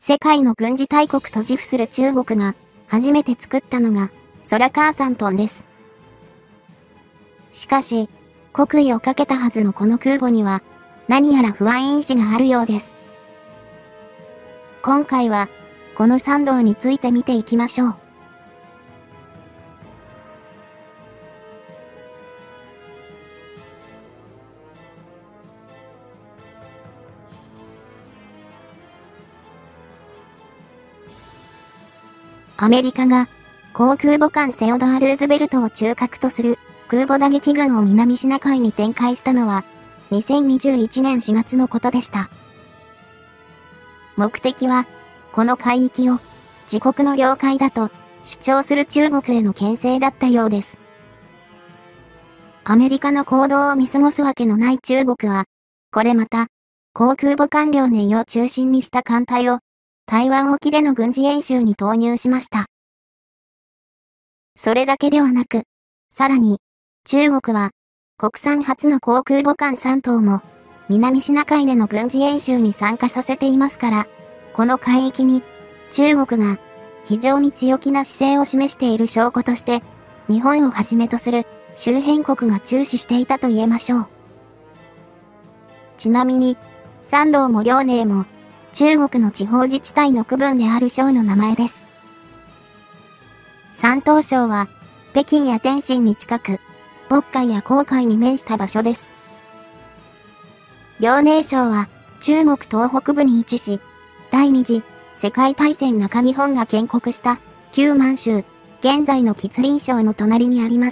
世界の軍事大国と自負する中国が初めて作ったのが空カーサントンです。しかし、国威をかけたはずのこの空母には何やら不安因子があるようです。今回はこの3動について見ていきましょう。アメリカが航空母艦セオドア・ルーズベルトを中核とする空母打撃群を南シナ海に展開したのは2021年4月のことでした。目的はこの海域を自国の領海だと主張する中国への牽制だったようです。アメリカの行動を見過ごすわけのない中国は、これまた航空母艦遼寧を中心にした艦隊を台湾沖での軍事演習に投入しました。それだけではなく、さらに、中国は、国産初の航空母艦3頭も、南シナ海での軍事演習に参加させていますから、この海域に、中国が、非常に強気な姿勢を示している証拠として、日本をはじめとする周辺国が注視していたと言えましょう。ちなみに、山東も遼寧も、中国の地方自治体の区分である省の名前です。山東省は、北京や天津に近く、渤海や黄海に面した場所です。遼寧省は、中国東北部に位置し、第二次世界大戦中日本が建国した旧満州、現在の吉林省の隣にあります。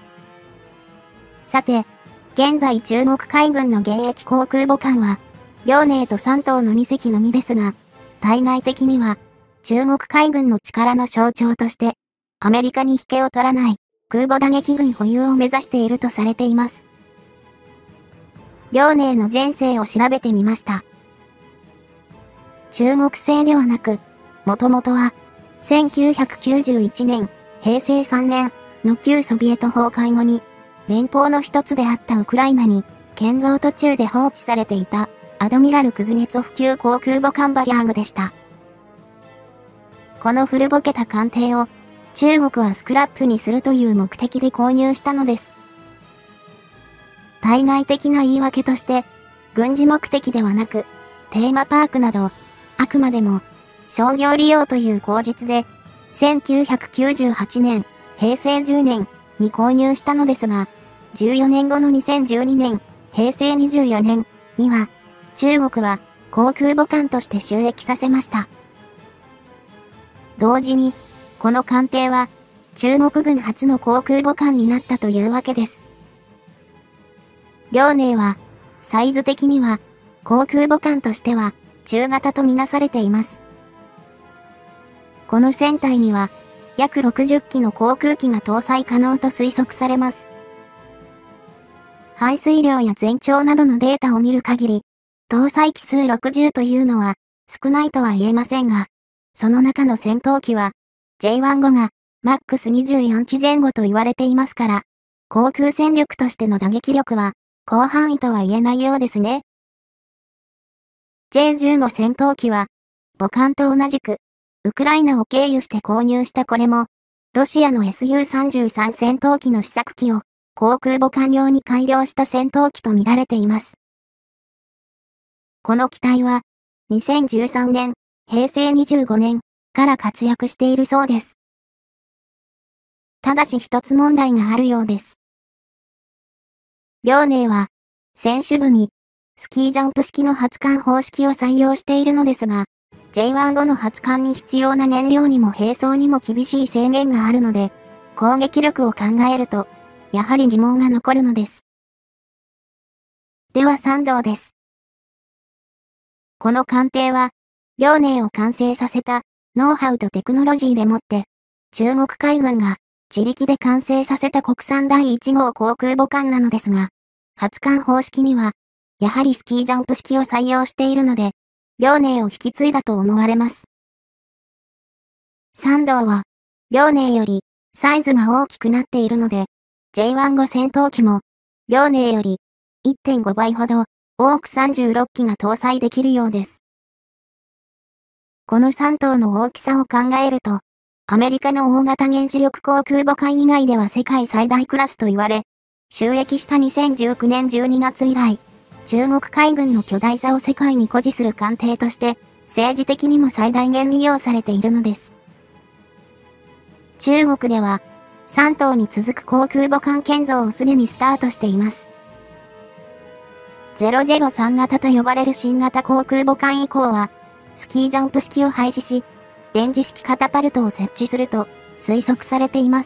さて、現在中国海軍の現役航空母艦は、遼寧と山東の2隻のみですが、対外的には、中国海軍の力の象徴として、アメリカに引けを取らない空母打撃群保有を目指しているとされています。遼寧の前世を調べてみました。中国製ではなく、もともとは、1991年、平成3年の旧ソビエト崩壊後に、連邦の一つであったウクライナに、建造途中で放置されていた、アドミラル・クズネツォフ級航空母艦バリャーグでした。この古ぼけた艦艇を、中国はスクラップにするという目的で購入したのです。対外的な言い訳として、軍事目的ではなく、テーマパークなど、あくまでも商業利用という口実で、1998年、平成10年に購入したのですが、14年後の2012年、平成24年には、中国は航空母艦として就役させました。同時に、この艦艇は中国軍初の航空母艦になったというわけです。遼寧はサイズ的には航空母艦としては中型とみなされています。この船体には約60機の航空機が搭載可能と推測されます。排水量や全長などのデータを見る限り、搭載機数60というのは少ないとは言えませんが、その中の戦闘機はJ15がマックス24機前後と言われていますから、航空戦力としての打撃力は広範囲とは言えないようですね。J15 戦闘機は母艦と同じくウクライナを経由して購入したこれもロシアの Su-33 戦闘機の試作機を航空母艦用に改良した戦闘機と見られています。この機体は2013年、平成25年から活躍しているそうです。ただし一つ問題があるようです。遼寧は船首部にスキージャンプ式の発艦方式を採用しているのですが、J15 の発艦に必要な燃料にも兵装にも厳しい制限があるので、攻撃力を考えると、やはり疑問が残るのです。では山東です。この艦艇は、遼寧を完成させたノウハウとテクノロジーでもって、中国海軍が自力で完成させた国産第1号航空母艦なのですが、発艦方式には、やはりスキージャンプ式を採用しているので、遼寧を引き継いだと思われます。山東は、遼寧よりサイズが大きくなっているので、J15 戦闘機も、遼寧より 1.5 倍ほど多く36機が搭載できるようです。 この3頭の大きさを考えると、アメリカの大型原子力航空母艦以外では世界最大クラスと言われ、就役した2019年12月以来、中国海軍の巨大さを世界に誇示する艦艇として、政治的にも最大限利用されているのです。中国では、3頭に続く航空母艦建造をすでにスタートしています。003型と呼ばれる新型航空母艦以降は、スキージャンプ式を廃止し、電磁式カタパルトを設置すると推測されています。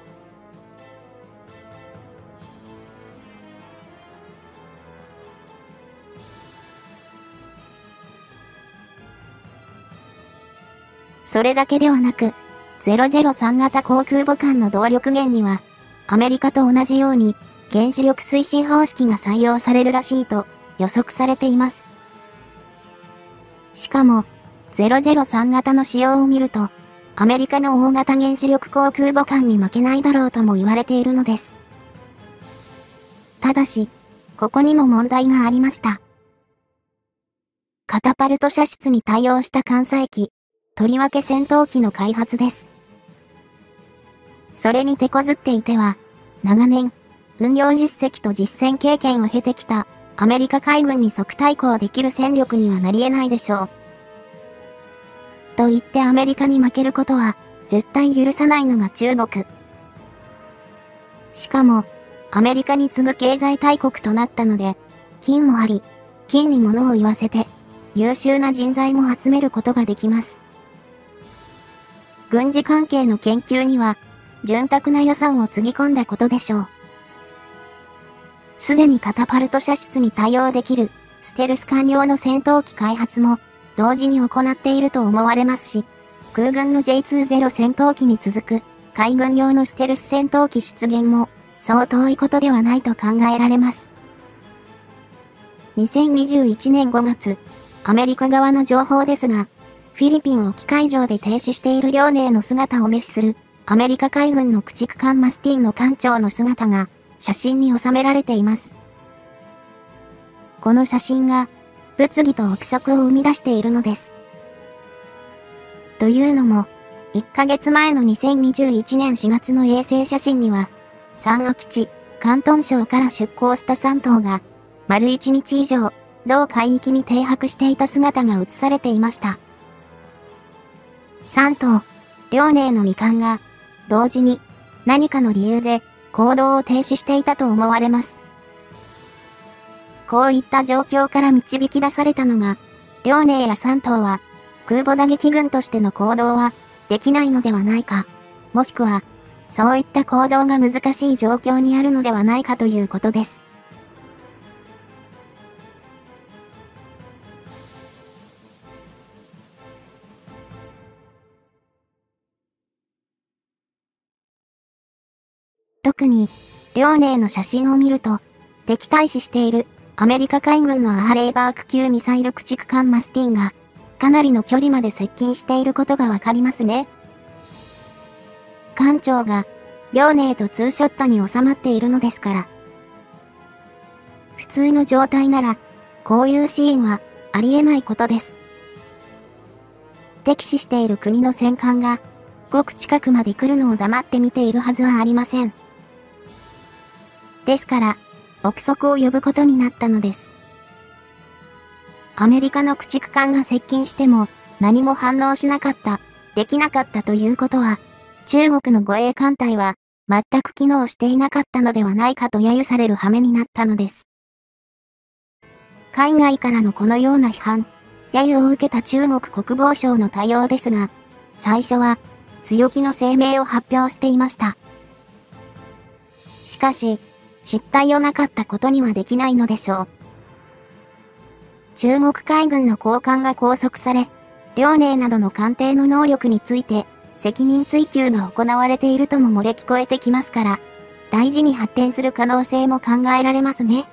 それだけではなく、003型航空母艦の動力源には、アメリカと同じように原子力推進方式が採用されるらしいと予測されています。しかも、003型の仕様を見ると、アメリカの大型原子力航空母艦に負けないだろうとも言われているのです。ただし、ここにも問題がありました。カタパルト射出に対応した艦載機、とりわけ戦闘機の開発です。それに手こずっていては、長年、運用実績と実戦経験を経てきたアメリカ海軍に即対抗できる戦力にはなり得ないでしょう。と言ってアメリカに負けることは絶対許さないのが中国。しかも、アメリカに次ぐ経済大国となったので、金もあり、金に物を言わせて、優秀な人材も集めることができます。軍事関係の研究には、潤沢な予算をつぎ込んだことでしょう。すでにカタパルト射出に対応できる、ステルス艦用の戦闘機開発も、同時に行っていると思われますし、空軍の J20 戦闘機に続く、海軍用のステルス戦闘機出現も、そう遠いことではないと考えられます。2021年5月、アメリカ側の情報ですが、フィリピン沖海上で停止している遼寧の姿を滅する、アメリカ海軍の駆逐艦マスティンの艦長の姿が、写真に収められています。この写真が、物議と憶測を生み出しているのです。というのも、1ヶ月前の2021年4月の衛星写真には、三亜基地、広東省から出港した3頭が、丸1日以上、同海域に停泊していた姿が写されていました。3頭、遼寧の2艦が、同時に、何かの理由で、行動を停止していたと思われます。こういった状況から導き出されたのが、遼寧や3頭は、空母打撃群としての行動は、できないのではないか、もしくは、そういった行動が難しい状況にあるのではないかということです。特に、遼寧の写真を見ると、敵対視しているアメリカ海軍のアハレイバーク級ミサイル駆逐艦マスティンが、かなりの距離まで接近していることがわかりますね。艦長が、遼寧とツーショットに収まっているのですから。普通の状態なら、こういうシーンは、ありえないことです。敵視している国の戦艦が、ごく近くまで来るのを黙って見ているはずはありません。ですから、憶測を呼ぶことになったのです。アメリカの駆逐艦が接近しても何も反応しなかった、できなかったということは、中国の護衛艦隊は全く機能していなかったのではないかと揶揄される羽目になったのです。海外からのこのような批判、揶揄を受けた中国国防省の対応ですが、最初は強気の声明を発表していました。しかし、失態をなかったことにはできないのでしょう。中国海軍の高官が拘束され、遼寧などの艦艇の能力について責任追及が行われているとも漏れ聞こえてきますから、大事に発展する可能性も考えられますね。